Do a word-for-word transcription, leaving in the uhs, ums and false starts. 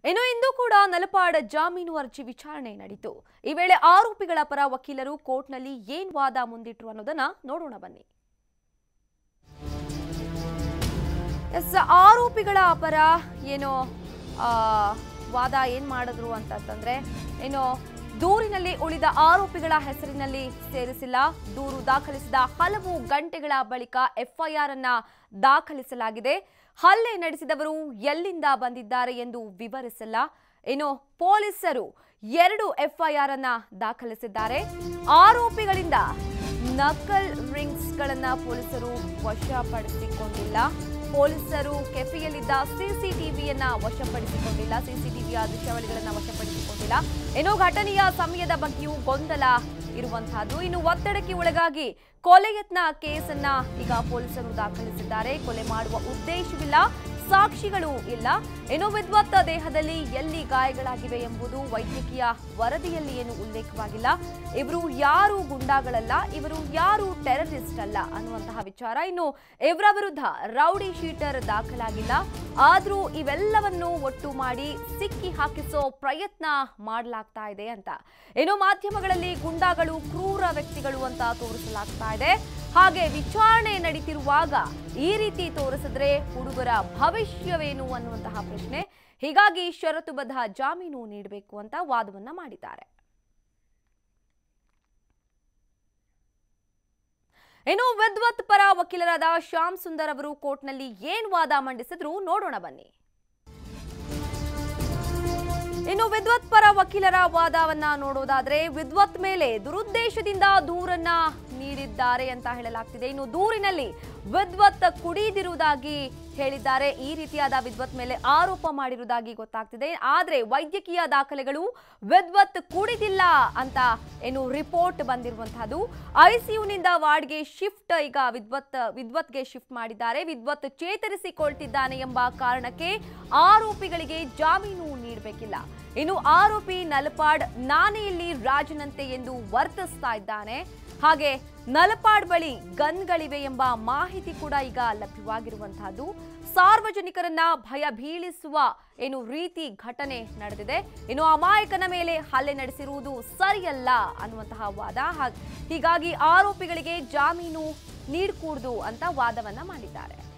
ಇನ್ನು ಇಂದು ಕೂಡ ನಲಪಾಡ್ ಜಾಮೀನು ಅರ್ಜಿ ವಿಚಾರಣೆ ನಡೆಯಿತು. ಈ ವೇಳೆ ಆರೋಪಿಗಳ ಪರ ವಕೀಲರು ಕೋರ್ಟ್ನಲ್ಲಿ ಏನ್ ವಾದ ಮುಂದಿಟ್ರು ಅನ್ನೋದನ್ನ ನೋಡೋಣ ಬನ್ನಿ. ಎಸ್ ಆರೋಪಿಗಳ ಪರ ಏನು ವಾದ ಏನ್ ಮಾಡಿದ್ರು ಅಂತಂದ್ರೆ ಏನು ದೂರಿನಲ್ಲಿ ಉಳಿದ ಆರೋಪಿಗಳ ಹೆಸರಿನಲ್ಲಿ ಸೇರಿಸಿಲ್ಲ. ದೂರು ದಾಖಲಿಸಿದ ಹಲವು ಗಂಟೆಗಳ ಬಳಿಕ ಎಫ್ಐಆರ್ ಅನ್ನ ದಾಖಲಿಸಲಾಗಿದೆ. ಹಲ್ಲೆ ನಡೆಸಿದವರು ಎಲ್ಲಿಂದ ಬಂದಿದ್ದಾರೆ ಎಂದು ವಿವರಿಸಿಲ್ಲ. ಇನ್ನು ಪೊಲೀಸರು ಎರಡು ಎಫ್ಐಆರ್ ಅನ್ನ ದಾಖಲಿಸಿದ್ದಾರೆ. ಆರೋಪಿಗಳಿಂದ ನಕಲ್ ರಿಂಗ್ಸ್ ಗಳನ್ನ ಪೊಲೀಸರು ವಶಪಡಿಸಿಕೊಂಡಿಲ್ಲ. ಪೊಲೀಸರು ಕೆಫೆಯಲ್ಲಿದ್ದ ಸಿಸಿಟಿವಿಯನ್ನ ವಶಪಡಿಸಿಕೊಂಡಿಲ್ಲ. ಸಿಸಿಟಿವಿಯ ದೃಶ್ಯಾವಳಿಗಳನ್ನ ವಶಪಡಿಸಿಕೊಂಡಿಲ್ಲ. ಇನ್ನು ಘಟನೆಯ ಸಮಯದ ಬಗ್ಗೆಯೂ ಗೊಂದಲ ಇರುವಂತಹದ್ದು. ಇನ್ನು ಒತ್ತಡಕ್ಕೆ ಒಳಗಾಗಿ ಕೊಲೆ ಯತ್ನ ಕೇಸನ್ನ ಈಗ ಪೊಲೀಸರು ದಾಖಲಿಸಿದ್ದಾರೆ. ಕೊಲೆ ಮಾಡುವ ಉದ್ದೇಶವಿಲ್ಲ, ಸಾಕ್ಷಿಗಳು ಇಲ್ಲ. ಇನ್ನು ವಿದ್ವತ್ ದೇಹದಲ್ಲಿ ಎಲ್ಲಿ ಗಾಯಗಳಾಗಿವೆ ಎಂಬುದು ವೈದ್ಯಕೀಯ ವರದಿಯಲ್ಲಿ ಏನು ಉಲ್ಲೇಖವಾಗಿಲ್ಲ. ಇವರು ಯಾರು ಗುಂಡಾಗಳಲ್ಲ, ಇವರು ಯಾರು ಟೆರರಿಸ್ಟ್ ಅಲ್ಲ ಅನ್ನುವಂತಹ ವಿಚಾರ. ಇನ್ನು ಇವರ ವಿರುದ್ಧ ರೌಡಿ ಶೀಟರ್ ದಾಖಲಾಗಿಲ್ಲ. ಆದ್ರೂ ಇವೆಲ್ಲವನ್ನು ಒಟ್ಟು ಮಾಡಿ ಸಿಕ್ಕಿ ಹಾಕಿಸೋ ಪ್ರಯತ್ನ ಮಾಡಲಾಗ್ತಾ ಇದೆ ಅಂತ. ಇನ್ನು ಮಾಧ್ಯಮಗಳಲ್ಲಿ ಗುಂಡಾಗಳು ಕ್ರೂರ ವ್ಯಕ್ತಿಗಳು ಅಂತ ತೋರಿಸಲಾಗ್ತಾ ಇದೆ. ಹಾಗೆ ವಿಚಾರಣೆ ನಡೀತಿರುವಾಗ ಈ ರೀತಿ ತೋರಿಸಿದ್ರೆ ಹುಡುಗರ ಭವಿಷ್ಯವೇನು ಅನ್ನುವಂತಹ ಪ್ರಶ್ನೆ. ಹೀಗಾಗಿ ಷರತ್ತುಬದ್ಧ ಜಾಮೀನು ನೀಡಬೇಕು ಅಂತ ವಾದವನ್ನ ಮಾಡಿದ್ದಾರೆ. ಇನ್ನು ವಿದ್ವತ್ ಪರ ವಕೀಲರಾದ ಶ್ಯಾಮ್ ಸುಂದರ್ ಅವರು ಕೋರ್ಟ್ನಲ್ಲಿ ಏನ್ ವಾದ ಮಂಡಿಸಿದ್ರು ನೋಡೋಣ ಬನ್ನಿ. ಇನ್ನು ವಿದ್ವತ್ ಪರ ವಕೀಲರ ವಾದವನ್ನ ನೋಡೋದಾದ್ರೆ ವಿದ್ವತ್ ಮೇಲೆ ದುರುದ್ದೇಶದಿಂದ ದೂರನ್ನ ನೀಡಿದ್ದಾರೆ ಅಂತ ಹೇಳಲಾಗ್ತಿದೆ. ಇನ್ನು ದೂರಿನಲ್ಲಿ ವಿದ್ವತ್ ಕುಡಿದಿರುವುದಾಗಿ ಹೇಳಿದ್ದಾರೆ. ಈ ರೀತಿಯಾದ ವಿದ್ವತ್ ಮೇಲೆ ಆರೋಪ ಮಾಡಿರುವುದಾಗಿ ಗೊತ್ತಾಗ್ತಿದೆ. ಆದ್ರೆ ವೈದ್ಯಕೀಯ ದಾಖಲೆಗಳು ವಿದ್ವತ್ ಕುಡಿದಿಲ್ಲ ಅಂತ ಏನು ರಿಪೋರ್ಟ್ ಬಂದಿರುವಂತಹದ್ದು. ಐಸಿಯುನಿಂದ ವಾರ್ಡ್ಗೆ ಶಿಫ್ಟ್ ಈಗ ವಿದ್ವತ್ ವಿದ್ವತ್ಗೆ ಶಿಫ್ಟ್ ಮಾಡಿದ್ದಾರೆ. ವಿದ್ವತ್ ಚೇತರಿಸಿಕೊಳ್ತಿದ್ದಾನೆ ಎಂಬ ಕಾರಣಕ್ಕೆ ಆರೋಪಿಗಳಿಗೆ ಜಾಮೀನು ನೀಡಬೇಕಿಲ್ಲ. ಇನ್ನು ಆರೋಪಿ ನಲಪಾಡ್ ನಾನೇ ಇಲ್ಲಿ ರಾಜನಂತೆ ಎಂದು ವರ್ತಿಸ್ತಾ ಇದ್ದಾನೆ. ಹಾಗೆ ನಲಪಾಡ್ ಬಳಿ ಗನ್ಗಳಿವೆ ಎಂಬ ಮಾಹಿತಿ ಕೂಡ ಈಗ ಲಭ್ಯವಾಗಿರುವಂತಹದ್ದು. ಸಾರ್ವಜನಿಕರನ್ನ ಭಯ ಬೀಳಿಸುವ ಏನು ರೀತಿ ಘಟನೆ ನಡೆದಿದೆ. ಇನ್ನು ಅಮಾಯಕನ ಮೇಲೆ ಹಲ್ಲೆ ನಡೆಸಿರುವುದು ಸರಿಯಲ್ಲ ಅನ್ನುವಂತಹ ವಾದ. ಹೀಗಾಗಿ ಆರೋಪಿಗಳಿಗೆ ಜಾಮೀನು ನೀಡಕೂಡದು ಅಂತ ವಾದವನ್ನ ಮಾಡಿದ್ದಾರೆ.